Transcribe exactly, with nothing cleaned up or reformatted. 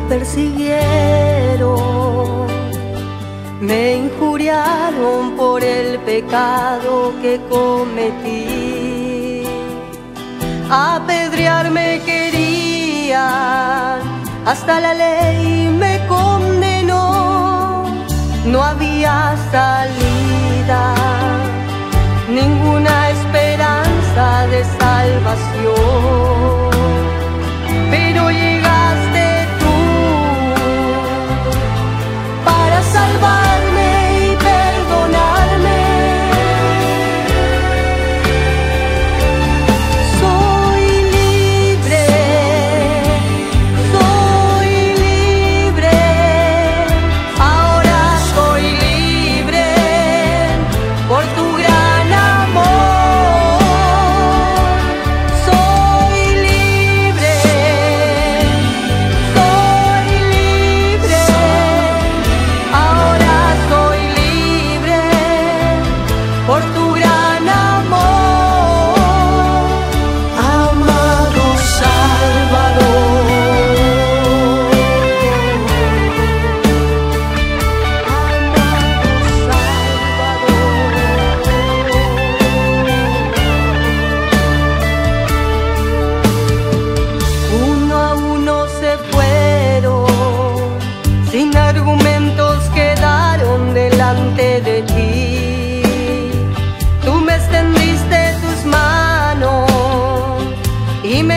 persiguieron, me injuriaron por el pecado que cometí. Apedrearme querían, hasta la ley me condenó. No había salida, ninguna esperanza de salvación. Pero llegaste tú para salvarme y perdonarme. Soy libre, soy libre, ahora soy libre por tu gran amor. Soy libre, soy libre, ahora soy libre por tu gran amor, amado Salvador, amado Salvador. Uno a uno se fueron, sin argumentos quedaron delante de ti. Tú me extendiste tus manos y me